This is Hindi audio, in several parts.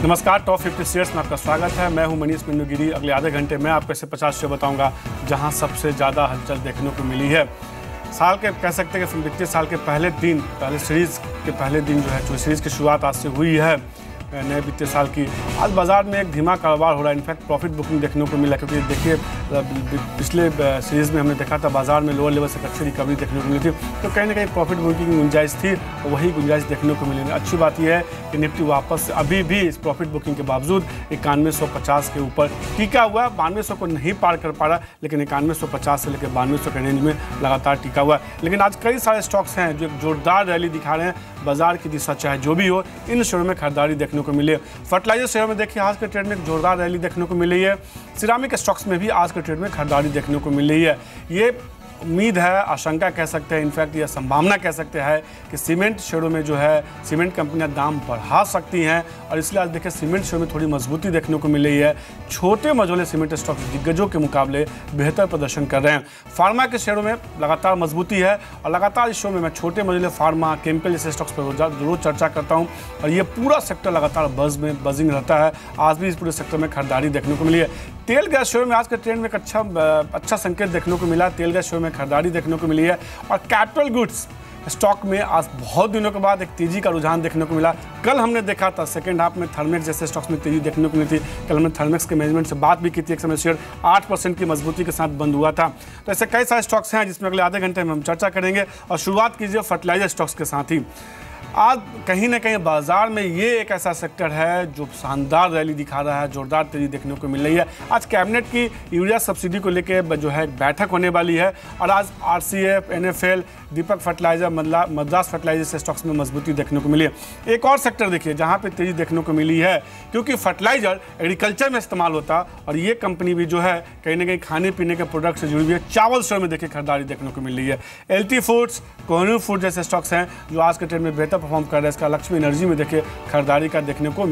नमस्कार, टॉप 50 शेयर्स में आपका स्वागत है। मैं हूं मनीष गिरी। अगले आधे घंटे में आपको ऐसे 50 शेयर बताऊंगा जहां सबसे ज़्यादा हलचल देखने को मिली है। साल के कह सकते हैं कि वित्तीय साल के पहले सीरीज़ के पहले दिन जो है, जो सीरीज़ की शुरुआत आज से हुई है नए वित्तीय साल की। आज बाजार में एक धीमा कारोबार हो रहा है। इनफैक्ट प्रॉफिट बुकिंग देखने को मिला, क्योंकि देखिए पिछले सीरीज़ में हमने देखा था बाजार में लोअर लेवल से अच्छी रिकवरी देखने को मिली थी, तो कहीं ना कहीं प्रॉफिट बुकिंग की गुंजाइश थी, और वही गुंजाइश देखने को मिली। अच्छी बात यह है कि निफ्टी वापस अभी भी इस प्रॉफिट बुकिंग के बावजूद 9150 के ऊपर टिका हुआ है। 9200 को नहीं पार कर पा रहा, लेकिन 9150 से लेकर 9200 के रेंज में लगातार टिका हुआ है। लेकिन आज कई सारे स्टॉक्स हैं जो एक जोरदार रैली दिखा रहे हैं। बाजार की दिशा चाहे जो भी हो, इन शेयरों में खरीदारी देखने को मिली है। फर्टिलाइजर शेयर में देखिए आज के ट्रेड में एक जोरदार रैली देखने को मिल रही है। सिरामिक स्टॉक्स में भी आज के ट्रेड में खरीदारी देखने को मिल रही है। ये उम्मीद है, आशंका कह सकते हैं, इनफैक्ट यह संभावना कह सकते हैं कि सीमेंट शेयरों में जो है सीमेंट कंपनियां दाम बढ़ा सकती हैं, और इसलिए आज देखिए सीमेंट शेयर में थोड़ी मजबूती देखने को मिल रही है। छोटे मझोले सीमेंट स्टॉक्स दिग्गजों के मुकाबले बेहतर प्रदर्शन कर रहे हैं। फार्मा के शेयरों में लगातार मजबूती है, और लगातार इस शो में मैं छोटे मझोले फार्मा, केमिकल जैसे स्टॉक्स पर जरूर चर्चा करता हूँ, और ये पूरा सेक्टर लगातार बजिंग रहता है। आज भी इस पूरे सेक्टर में खरीदारी देखने को मिली है। तेल गैस शेयर में आज के ट्रेंड में एक अच्छा संकेत देखने को मिला। तेल गैस शेयर में खरीदारी देखने को मिली है, और कैपिटल गुड्स स्टॉक में आज बहुत दिनों के बाद एक तेजी का रुझान देखने को मिला। कल हमने देखा था सेकेंड हाफ में थर्मेक्स जैसे स्टॉक्स में तेजी देखने को मिली थी। कल हमने थर्मेक्स के मैनेजमेंट से बात भी की थी। एक समय शेयर 8% की मजबूती के साथ बंद हुआ था। तो ऐसे कई सारे स्टॉक्स हैं जिसमें अगले आधे घंटे में हम चर्चा करेंगे, और शुरुआत कीजिए फर्टिलाइजर स्टॉक्स के साथ ही। आज कहीं ना कहीं बाजार में ये एक ऐसा सेक्टर है जो शानदार रैली दिखा रहा है, जोरदार तेजी देखने को मिल रही है। आज कैबिनेट की यूरिया सब्सिडी को लेकर जो है बैठक होने वाली है, और आज RCF, NFL, Deepak fertiliser, Madras fertiliser से स्टॉक्स में मजबूती देखने को मिली है। एक और सेक्टर देखिए जहां पे तेजी देखने को मिली है, क्योंकि फर्टिलाइजर एग्रीकल्चर में इस्तेमाल होता, और ये कंपनी भी जो है कहीं ना कहीं खाने पीने के प्रोडक्ट से जुड़ी हुई है। चावल शेयर में देखिए खरीदारी देखने को मिल रही है। एलटी फूड्स, कोहिनूर फूड जैसे स्टॉक्स हैं जो आज के ट्रेंड में बेहतर परफॉर्म कर रहे हैं। इसका लक्ष्मी एनर्जी में देखिए खरीदारी का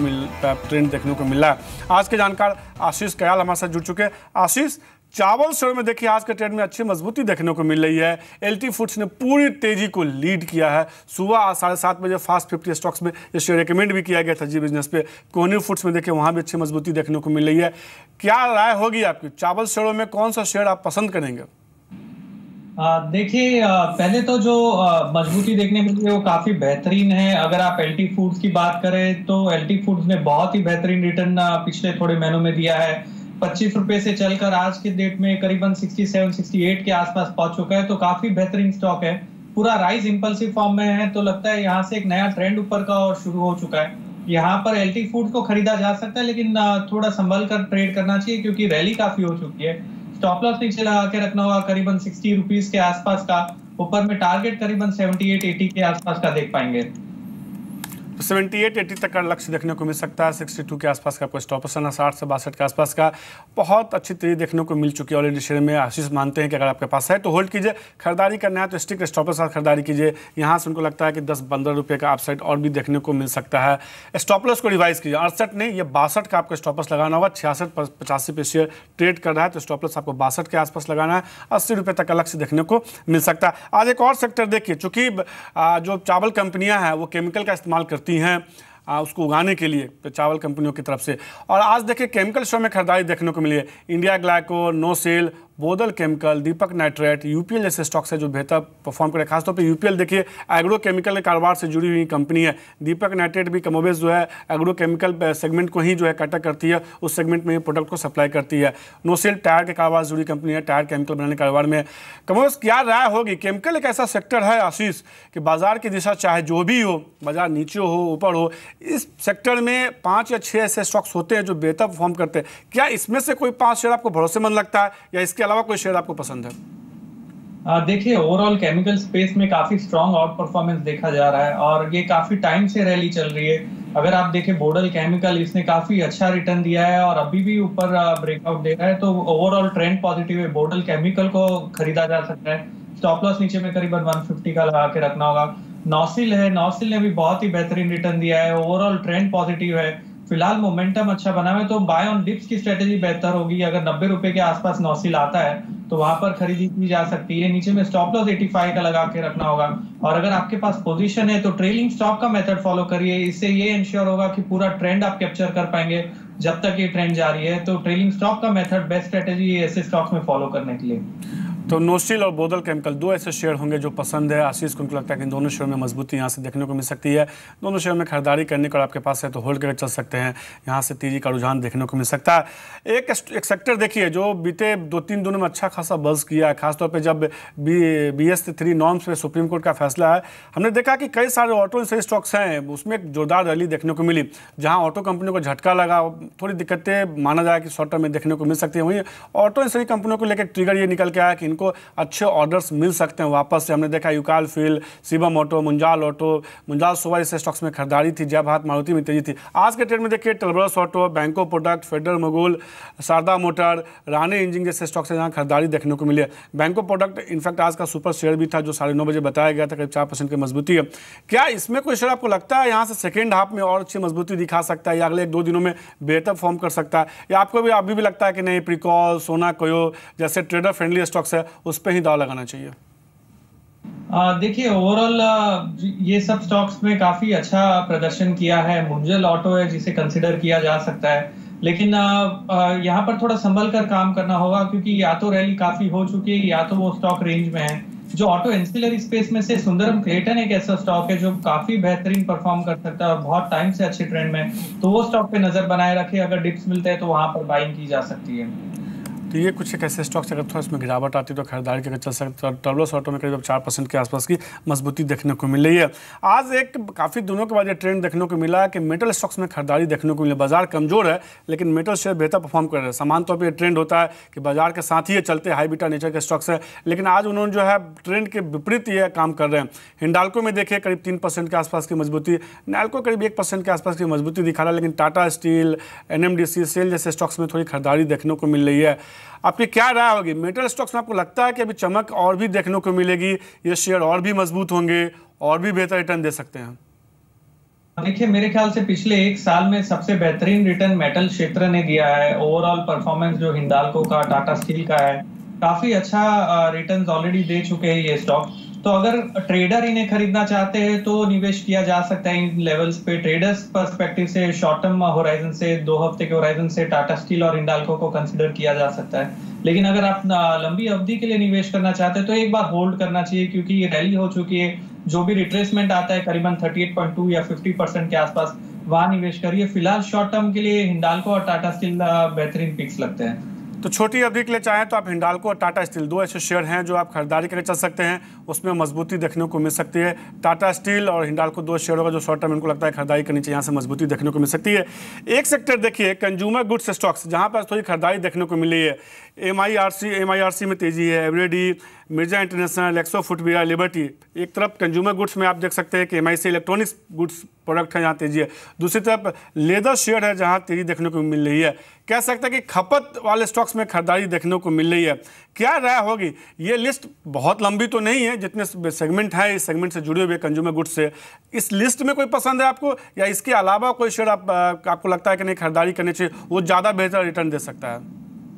ट्रेंड देखने को मिल रहा है। आज के जानकार आशीष कयाल हमारे साथ जुड़ चुके हैं। आशीष, चावल शेयर में देखिए आज के ट्रेंड में अच्छी मजबूती देखने को मिल रही है। एलटी फूड्स ने पूरी तेजी को लीड किया है। सुबह 7:30 बजे फास्ट 50 स्टॉक्स में ये शेयर रिकमेंड भी किया गया था जी बिजनेस पे। कोहिनूर फूड्स में देखिए वहां भी अच्छी मजबूती देखने को मिल रही है। क्या राय होगी आपकी, चावल शेयरों में कौन सा शेयर आप पसंद करेंगे? देखिए, पहले तो जो मजबूती देखने मिली है वो काफी बेहतरीन है। अगर आप एलटी फूड्स की बात करें तो एलटी फूड्स ने बहुत ही बेहतरीन रिटर्न पिछले थोड़े महीनों में दिया है। 25 रुपए से चलकर आज के डेट में करीबन 67-68 के आसपास पहुंच चुका है, तो काफी बेहतरीन स्टॉक है। पूरा राइज इंपल्सिव फॉर्म में है, तो लगता है यहाँ से एक नया ट्रेंड ऊपर का और शुरू हो चुका है। यहाँ पर एलटी फूड्स को खरीदा जा सकता है, लेकिन थोड़ा संभल कर ट्रेड करना चाहिए, क्योंकि रैली काफी हो चुकी है। स्टॉप लॉस नीचे लगा के रखना होगा करीबन 60 रुपीज के आसपास का। ऊपर में टारगेट करीबन 78-80 के आसपास का देख पाएंगे। 78-80 तक का लक्ष्य देखने को मिल सकता है। 62 के आसपास का आपको स्टॉप लॉस 60 से 62 के आसपास का बहुत अच्छी तेजी देखने को मिल चुकी है ऑलरेडी शेयर में। आशीष मानते हैं कि अगर आपके पास है तो होल्ड कीजिए, खरीदारी करना है तो स्टिक स्टॉप लॉस के साथ खरीदारी कीजिए। यहाँ से उनको लगता है कि 10-15 रुपये का अपसाइड और भी देखने को मिल सकता है। स्टॉप लॉस को रिवाइज कीजिए, 68 नहीं, ये 62 का आपको स्टॉप लॉस लगाना होगा। 66-85 पे शेयर ट्रेड कर रहा है, तो स्टॉप लॉस आपको 62 के आसपास लगाना है। 80 रुपये तक का लक्ष्य देखने को मिल सकता है। आज एक और सेक्टर देखिए, चूंकि जो चावल कंपनियां हैं वो केमिकल का इस्तेमाल करती हैं उसको उगाने के लिए, तो चावल कंपनियों की तरफ से। और आज देखिए केमिकल शेयर में खरीदारी देखने को मिली है। India Glyco, Nocil, Bodal chemical, Deepak nitrate, UPL जैसे स्टॉक्स है जो बेहतर परफॉर्म करे। खासतौर पे यूपीएल देखिए एग्रो केमिकल के कारोबार से जुड़ी हुई कंपनी है। दीपक नाइट्रेट भी कमोबेश जो है एग्रो केमिकल सेगमेंट को ही जो है कैटर करती है, उस सेगमेंट में ये प्रोडक्ट को सप्लाई करती है। नोसेल टायर के कारोबार से जुड़ी कंपनी है, टायर केमिकल बनाने के कारोबार में। कमोबेश क्या राय होगी? केमिकल एक ऐसा सेक्टर है आशीष कि बाजार की दिशा चाहे जो भी हो, बाजार नीचे हो ऊपर हो, इस सेक्टर में 5 या 6 ऐसे स्टॉक्स होते हैं जो बेहतर परफॉर्म करते हैं। क्या इसमें से कोई 5 शेयर आपको भरोसेमंद लगता है, या इसके अलावा कोई शेयर आपको पसंद है? देखिए, ओवरऑल केमिकल स्पेस में काफी स्ट्रॉन्ग आउट परफॉर्मेंस देखा जा रहा है, और ये काफी टाइम से रैली चल रही है। अगर आप देखें बोडल केमिकल, इसने काफी अच्छा रिटर्न दिया है और अभी भी ऊपर ब्रेकआउट दे रहा है, तो ओवरऑल ट्रेंड पॉजिटिव है। बोडल केमिकल को खरीदा जा सकता है। स्टॉप लॉस नीचे में करीबन 150 का लगा के रखना होगा। नौसिल है, नौसिल ने भी बहुत ही बेहतरीन रिटर्न दिया है। ओवरऑल ट्रेंड पॉजिटिव है। फिलहाल मोमेंटम अच्छा बना है, तो बाय ऑन डिप्स की स्ट्रेटेजी बेहतर होगी। अगर 90 रुपए के आसपास नौसिल आता है तो वहां पर खरीदी की जा सकती है। नीचे में स्टॉप लॉस 85 का लगा के रखना होगा। और अगर आपके पास पोजीशन है तो ट्रेलिंग स्टॉप का मेथड फॉलो करिए। इससे ये इंश्योर होगा कि पूरा ट्रेंड आप कैप्चर कर पाएंगे जब तक ये ट्रेंड जारी है। तो ट्रेलिंग स्टॉप का मेथड बेस्ट स्ट्रेटेजी है ऐसे स्टॉक्स में फॉलो करने के लिए। तो नोस्टिल और बोदल केमिकल दो ऐसे शेयर होंगे जो पसंद है आशीष को, उनको लगता है कि इन दोनों शेयर में मजबूती यहाँ से देखने को मिल सकती है। दोनों शेयर में खरीदारी करने का आपके पास है तो होल्ड करके चल सकते हैं, यहाँ से तेजी का रुझान देखने को मिल सकता है। एक सेक्टर देखिए जो बीते 2-3 दिनों में अच्छा खासा बज़ किया है, खासतौर पर जब BS3 नॉर्म्स पे सुप्रीम कोर्ट का फैसला है। हमने देखा कि कई सारे ऑटो इंडस्ट्री स्टॉक्स हैं, उसमें एक जोरदार रैली देखने को मिली, जहाँ ऑटो कंपनियों को झटका लगा, थोड़ी दिक्कतें माना जाए कि शॉर्ट टर्म में देखने को मिल सकती है। वहीं ऑटो इंडस्ट्री कंपनियों को लेकर ट्रिगर ये निकल के आया कि इनको अच्छे ऑर्डर्स मिल सकते हैं वापस से। हमने देखा Ucal fuel, Shivam auto, Munjal Showa जैसे स्टॉक्स में खरीदारी थी, जय भारत मारुति में तेजी थी। आज के ट्रेड में देखिए Talbros auto, Banco product, federal Mogul, Sharda motor, Rane engineering जैसे स्टॉक्स है जहाँ खरीदारी देखने को मिली है। बैंको प्रोडक्ट इनफैक्ट आज का सुपर शेयर भी था जो 9:30 बजे बताया गया था, करीब 4% की मजबूती है। क्या इसमें कोई शेयर आपको लगता है यहाँ से सेकेंड हाफ में और अच्छी मजबूती दिखा सकता है या अगले 1-2 दिनों में बेहतर फॉर्म कर सकता है, या आपको भी अभी भी लगता है कि नहीं प्रिकॉल, सोना कोयो जैसे ट्रेडर फ्रेंडली स्टॉक्स है उस पर ही दाव लगाना चाहिए? देखिए ओवरऑल ये सब स्टॉक्स में काफी अच्छा प्रदर्शन किया है। मुंजल ऑटो है जिसे कंसिडर किया जा सकता है, लेकिन यहाँ पर थोड़ा संभल कर काम करना होगा क्योंकि या तो रैली काफी हो चुकी है या तो वो स्टॉक रेंज में है। जो ऑटो एंसिलरी स्पेस में से सुंदरम क्लेटन एक ऐसा स्टॉक है जो काफी बेहतरीन परफॉर्म कर सकता है और बहुत टाइम से अच्छे ट्रेंड में, तो वो स्टॉक पे नजर बनाए रखे। अगर डिप्स मिलते हैं तो वहां पर बाइंग की जा सकती है। तो ये कुछ एक ऐसे स्टॉक्स अगर थोड़ा इसमें गिरावट आती है तो खरीदारी करके चल सकते हैं। टर्बोस ऑटो में करीब 4% के आसपास की मजबूती देखने को मिल रही है। आज एक काफ़ी दिनों के बाद ये ट्रेंड देखने को मिला है कि मेटल स्टॉक्स में खरीदारी देखने को मिली। बाजार कमजोर है लेकिन मेटल शेयर बेहतर परफॉर्म कर रहे हैं। सामान्य तौर पर यह ट्रेंड होता है कि बाजार के साथ ही ये चलते हाई बीटा नेचर के स्टॉक्स है, लेकिन आज उन्होंने जो है ट्रेंड के विपरीत ये काम कर रहे हैं। हिंडाल्को में देखिए करीब 3% के आसपास की मजबूती, नैल्को करीब 1% के आसपास की मजबूती दिखा रहा है, लेकिन टाटा स्टील, NMDC, सेल जैसे स्टॉक्स में थोड़ी खरीदारी देखने को मिल रही है। आपकी क्या राय होगी? मेटल स्टॉक्स में आपको लगता है कि अभी चमक और भी देखने को मिलेगी, ये शेयर और भी मजबूत होंगे और भी बेहतर रिटर्न दे सकते हैं? देखिए मेरे ख्याल से पिछले 1 साल में सबसे बेहतरीन रिटर्न मेटल क्षेत्र ने दिया है। ओवरऑल परफॉर्मेंस जो हिंडाल्को का, टाटा स्टील का है, काफी अच्छा रिटर्न्स ऑलरेडी दे चुके हैं ये स्टॉक। तो अगर ट्रेडर इन्हें खरीदना चाहते हैं तो निवेश किया जा सकता है इन लेवल्स पे। ट्रेडर्स पर्सपेक्टिव से शॉर्ट टर्म होराइजन से, 2 हफ्ते के होराइजन से टाटा स्टील और हिंडाल्को को कंसिडर किया जा सकता है। लेकिन अगर आप लंबी अवधि के लिए निवेश करना चाहते हैं तो एक बार होल्ड करना चाहिए क्योंकि ये रैली हो चुकी है। जो भी रिट्रेसमेंट आता है करीबन 38.2 या 50% के आसपास, वहां निवेश करिए। फिलहाल शॉर्ट टर्म के लिए हिंडाल्को और टाटा स्टील बेहतरीन पिक्स लगते हैं। तो छोटी अवधि के लिए चाहें तो आप हिंडाल्को और टाटा स्टील 2 ऐसे शेयर हैं जो आप खरीदारी करके चल सकते हैं, उसमें मजबूती देखने को मिल सकती है। टाटा स्टील और हिंडाल्को 2 शेयर होगा जो शॉर्ट टर्म इनको लगता है खरीदारी करनी चाहिए, यहाँ से मजबूती देखने को मिल सकती है। एक सेक्टर देखिए कंज्यूमर गुड्स स्टॉक्स, जहाँ पर थोड़ी खरीदारी देखने को मिली है। MIRC में तेजी है, एवरेडी, मिर्जा इंटरनेशनल, एक्सो फुटवियर, लिबर्टी। एक तरफ कंज्यूमर गुड्स में आप देख सकते हैं कि MIC इलेक्ट्रॉनिक्स गुड्स प्रोडक्ट है जहाँ तेजी है, दूसरी तरफ लेदर शेयर है जहाँ तेजी देखने को मिल रही है। कह सकते हैं कि खपत वाले स्टॉक्स में खरीदारी देखने को मिल रही है। क्या राय होगी? ये लिस्ट बहुत लंबी तो नहीं है, जितने सेगमेंट है इस सेगमेंट से जुड़े हुए कंज्यूमर गुड्स से, इस लिस्ट में कोई पसंद है आपको या इसके अलावा कोई शेयर आपको लगता है कि नहीं खरीदारी करनी चाहिए, वो ज़्यादा बेहतर रिटर्न दे सकता है?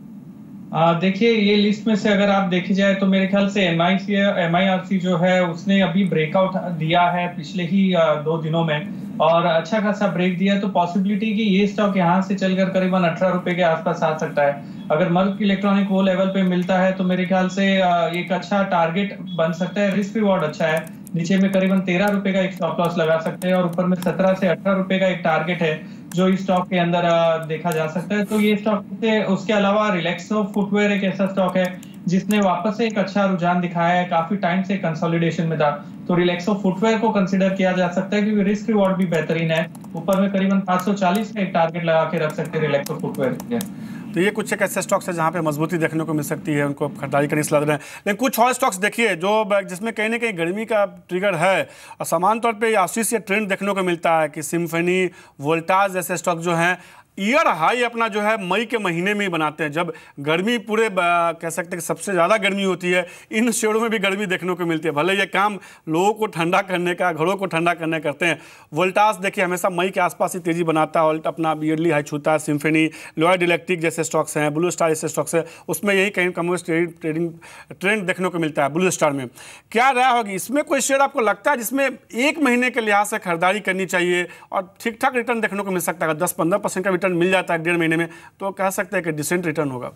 देखिए ये लिस्ट में से अगर आप देखी जाए तो मेरे ख्याल से MIRC जो है उसने अभी ब्रेकआउट दिया है पिछले ही 2 दिनों में और अच्छा खासा ब्रेक दिया, तो पॉसिबिलिटी कि ये स्टॉक यहाँ से चलकर करीबन 18 रुपए के आसपास आ सकता है। अगर मर्क इलेक्ट्रॉनिक वो लेवल पे मिलता है तो मेरे ख्याल से एक अच्छा टारगेट बन सकता है। रिस्क रिवॉर्ड अच्छा है। नीचे में करीबन 13 रुपए का एक स्टॉप लॉस लगा सकते हैं और ऊपर में 17 से 18 रुपए का एक टारगेट है जो इस स्टॉक के अंदर देखा जा सकता है। तो ये स्टॉक से, उसके अलावा रिलैक्सो फुटवेयर एक ऐसा स्टॉक है जिसने वापस से एक अच्छा रुझान दिखाया है, काफी टाइम से कंसोलिडेशन में था, तो रिलैक्सो फुटवेयर को कंसिडर किया जा सकता है क्योंकि रिस्क रिवॉर्ड भी बेहतरीन है। ऊपर में करीबन 540 का एक टारगेट लगा के रख सकते हैं रिलैक्सो फुटवेयर के। तो ये कुछ एक ऐसे स्टॉक्स है जहाँ पे मजबूती देखने को मिल सकती है, उनको खरीदारी करनी सलाह दे रहे हैं। लेकिन कुछ और स्टॉक्स देखिए जो जिसमें कहीं ना कहीं गर्मी का ट्रिगर है और सामान्य तौर पे आशीष ये ट्रेंड देखने को मिलता है कि सिम्फनी, वोल्टास जैसे स्टॉक जो हैं ईयर हाई अपना जो है मई के महीने में ही बनाते हैं, जब गर्मी पूरे कह सकते हैं कि सबसे ज़्यादा गर्मी होती है। इन शेयरों में भी गर्मी देखने को मिलती है, भले ये काम लोगों को ठंडा करने का, घरों को ठंडा करने करते हैं। वोल्टास देखिए हमेशा मई के आसपास ही तेज़ी बनाता है, अपना ईयरली हाई छूता है। सिम्फनी, लॉयड इलेक्ट्रिक जैसे स्टॉक्स हैं, ब्लू स्टार जैसे स्टॉक्स है, उसमें यही कहीं कमर्स ट्रेडिंग ट्रेंड देखने को मिलता है। ब्लू स्टार में क्या राय होगी, इसमें कोई शेयर आपको लगता है जिसमें एक महीने के लिहाज से खरीदारी करनी चाहिए और ठीक ठाक रिटर्न देखने को मिल सकता है? 10-15% का रिटर्न मिल जाता है डेढ़ महीने में तो कह सकते हैं कि डिसेंट रिटर्न होगा।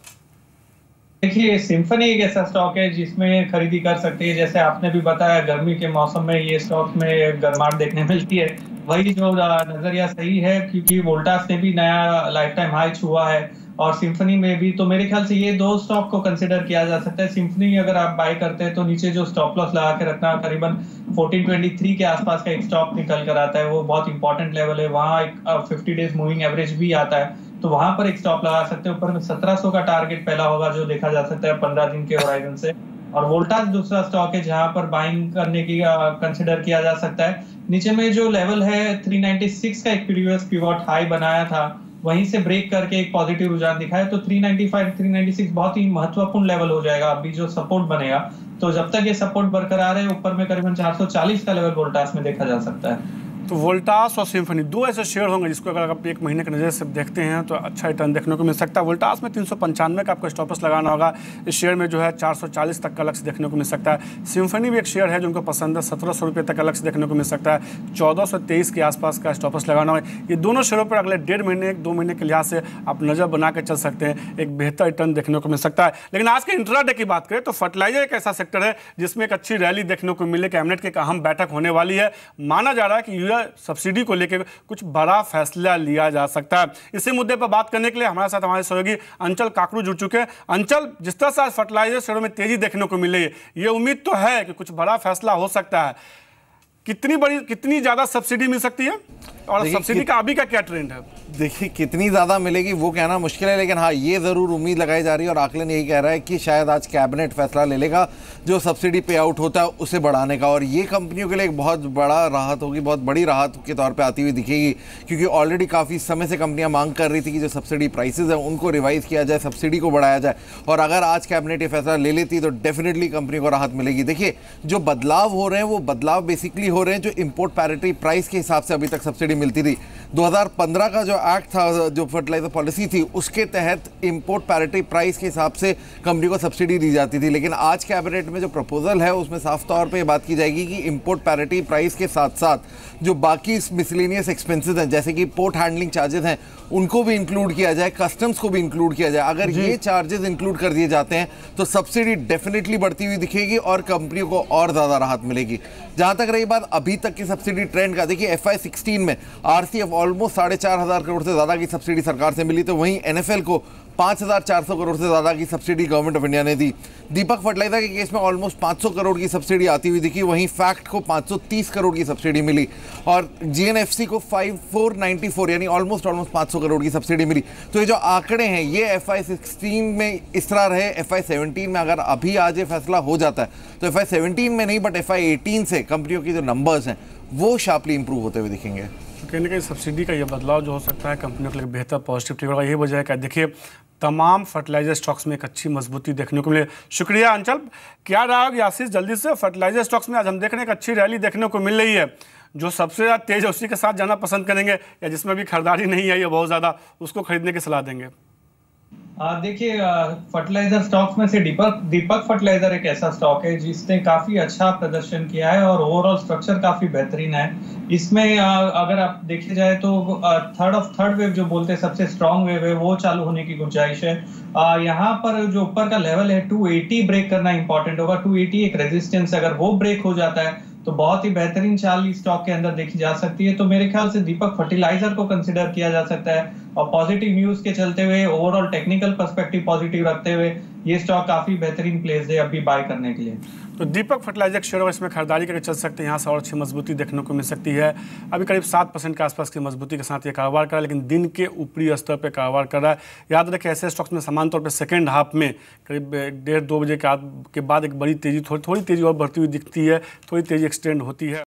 देखिए, सिम्फनी एक ऐसा स्टॉक है जिसमें खरीदी कर सकती है। जैसे आपने भी बताया, गर्मी के मौसम में ये स्टॉक में गर्माहट देखने मिलती है, वही जो नजरिया सही है, क्योंकि वोल्टास ने भी नया लाइफ टाइम हाई छुआ है और सिम्फनी में भी। तो मेरे ख्याल से ये दो स्टॉक को कंसिडर किया जा सकता है। सिम्फनी अगर आप बाय करते हैं तो नीचे जो स्टॉप लॉस लगा के रखना, करीबन 1423 के आसपास का एक स्टॉक निकल कर आता है, वो बहुत इंपॉर्टेंट लेवल है। वहाँ एक 50 डेज मूविंग एवरेज भी आता है, तो वहां पर एक स्टॉप लगा सकते हैं। ऊपर में 1700 का टारगेट पहला होगा जो देखा जा सकता है 15 दिन के होराइजन से। और वोल्टास दूसरा स्टॉक है जहां पर बाइंग करने की कंसिडर किया जा सकता है। नीचे में जो लेवल है 396 का एक प्रीवियस पिवट हाई बनाया था, वहीं से ब्रेक करके एक पॉजिटिव रुझान दिखाया, तो 395 396 बहुत ही महत्वपूर्ण लेवल हो जाएगा अभी जो सपोर्ट बनेगा। तो जब तक ये सपोर्ट बरकरार है, ऊपर में करीबन 440 का लेवल वोल्टास में देखा जा सकता है। तो वोल्टास और सिम्फनी दो ऐसे शेयर होंगे जिसको अगर आप एक महीने की नज़र से देखते हैं तो अच्छा रिटर्न देखने को मिल सकता है। वोल्टास में 395 का आपको स्टॉप लॉस लगाना होगा। इस शेयर में जो है 440 तक का लक्ष्य देखने को मिल सकता है। सिम्फनी भी एक शेयर है जो उनको पसंद है, 1700 रुपये तक का लक्ष्य देखने को मिल सकता है। 1423 के आसपास का स्टॉप लॉस लगाना होगा। ये दोनों शेयरों पर अगले डेढ़ महीने 2 महीने के लिहाज से आप नज़र बना के चल सकते हैं, एक बेहतर रिटर्न देखने को मिल सकता है। लेकिन आज के इंट्राडे की बात करें तो फर्टिलाइजर एक ऐसा सेक्टर है जिसमें एक अच्छी रैली देखने को मिले। कैबिनेट की एक अहम बैठक होने वाली है, माना जा रहा है कि यूरिया सब्सिडी को लेकर कुछ बड़ा फैसला लिया जा सकता है। इसी मुद्दे पर बात करने के लिए हमारे साथ हमारे सहयोगी अंचल काकरू जुड़ चुके हैं। अंचल, जिस तरह से आज फर्टिलाइजर शेयरों में तेजी देखने को मिल रही है, ये उम्मीद तो है कि कुछ बड़ा फैसला हो सकता है। कितनी ज्यादा सब्सिडी मिल सकती है और सब्सिडी का अभी का क्या ट्रेंड है? देखिए, कितनी ज़्यादा मिलेगी वो कहना मुश्किल है, लेकिन हाँ, ये ज़रूर उम्मीद लगाई जा रही है और आकलन यही कह रहा है कि शायद आज कैबिनेट फैसला ले लेगा जो सब्सिडी पे आउट होता है उसे बढ़ाने का। और ये कंपनियों के लिए एक बहुत बड़ा राहत होगी, बहुत बड़ी राहत के तौर पे आती हुई दिखेगी, क्योंकि ऑलरेडी काफ़ी समय से कंपनियां मांग कर रही थी कि जो सब्सिडी प्राइसेस हैं उनको रिवाइज़ किया जाए, सब्सिडी को बढ़ाया जाए। और अगर आज कैबिनेट ये फैसला ले लेती तो डेफिनेटली कंपनी को राहत मिलेगी। देखिए, जो बदलाव हो रहे हैं वो बदलाव बेसिकली हो रहे हैं जो इम्पोर्ट पैरिटी प्राइस के हिसाब से अभी तक सब्सिडी मिलती थी। 2015 का जो एक्ट था, जो फर्टिलाइजर पॉलिसी थी, उसके तहत इंपोर्ट पैरिटी प्राइस के हिसाब से कंपनी को सब्सिडी दी जाती थी। लेकिन आज कैबिनेट में जो प्रपोजल है उसमें साफ तौर पे बात की जाएगी कि इंपोर्ट पैरिटी प्राइस के साथ साथ जो बाकी मिसलेनियस एक्सपेंसेस हैं, जैसे कि पोर्ट हैंडलिंग चार्जेस हैं, उनको भी इंक्लूड किया जाए, कस्टम्स को भी इंक्लूड किया जाए। अगर ये चार्जेस इंक्लूड कर दिए जाते हैं तो सब्सिडी डेफिनेटली बढ़ती हुई दिखेगी और कंपनियों को और ज़्यादा राहत मिलेगी। जहाँ तक रही बात अभी तक की सब्सिडी ट्रेंड का, देखिए FY16 में RCF ऑलमोस्ट 4,500 करोड़ से ज़्यादा की सब्सिडी सरकार से मिली, तो वहीं NFL को 5,400 करोड़ से ज़्यादा की सब्सिडी गवर्नमेंट ऑफ इंडिया ने दी। दीपक फर्टिलाइजर के केस में ऑलमोस्ट 500 करोड़ की सब्सिडी आती हुई दिखी, वहीं फैक्ट को 530 करोड़ की सब्सिडी मिली और GNFC को 494 यानी ऑलमोस्ट 500 करोड़ की सब्सिडी मिली। तो ये जो आंकड़े हैं ये FY16 में इस तरह रहे। FY17 में अगर अभी आज ये फैसला हो जाता है तो FY17 में नहीं बट FY18 से कंपनियों की जो नंबर्स हैं वो शार्पली इंप्रूव होते हुए दिखेंगे। तो कहीं ना कहीं सब्सिडी का ये बदलाव जो हो सकता है कंपनियों के लिए बेहतर पॉजिटिव ट्रिगर होगा। ये वजह है कि देखिए तमाम फर्टिलाइजर स्टॉक्स में एक अच्छी मजबूती देखने को मिले। शुक्रिया अंचल। क्या रहा होगी आशीष, जल्दी से फर्टिलाइजर स्टॉक्स में आज हम देख रहे हैं एक अच्छी रैली देखने को मिल रही है। जो सबसे ज़्यादा तेज है उसी के साथ जाना पसंद करेंगे या जिसमें भी खरीदारी नहीं आई है बहुत ज़्यादा, उसको खरीदने की सलाह देंगे? देखिए, फर्टिलाइजर स्टॉक्स में से दीपक फर्टिलाइजर एक ऐसा स्टॉक है जिसने काफी अच्छा प्रदर्शन किया है और ओवरऑल स्ट्रक्चर काफी बेहतरीन है। इसमें अगर आप देखे जाए तो थर्ड वेव जो बोलते हैं सबसे स्ट्रॉन्ग वेव है, वो चालू होने की गुंजाइश है। यहाँ पर जो ऊपर का लेवल है 280 ब्रेक करना इंपॉर्टेंट होगा। 280 एक रेजिस्टेंस, अगर वो ब्रेक हो जाता है तो बहुत ही बेहतरीन चाल स्टॉक के अंदर देखी जा सकती है। तो मेरे ख्याल से दीपक फर्टिलाइजर को कंसिडर किया जा सकता है और पॉजिटिव न्यूज के चलते हुए, ओवरऑल टेक्निकल पर्सपेक्टिव पॉजिटिव रखते हुए ये स्टॉक काफी बेहतरीन प्लेस है अभी बाय करने के लिए। तो दीपक फर्टिलाइजर शेयर इसमें खरीदारी करके चल सकते हैं, यहाँ से और अच्छी मजबूती देखने को मिल सकती है। अभी करीब 7% के आसपास की मजबूती के साथ ये कारोबार कर रहा है, लेकिन दिन के ऊपरी स्तर पर कारोबार कर रहा है। याद रखें ऐसे स्टॉक्स में सामान्य तौर पर सेकेंड हाफ में करीब 1:30-2 बजे के बाद एक बड़ी तेजी, थोड़ी तेजी और बढ़ती हुई दिखती है, थोड़ी तेजी एक्सटेंड होती है।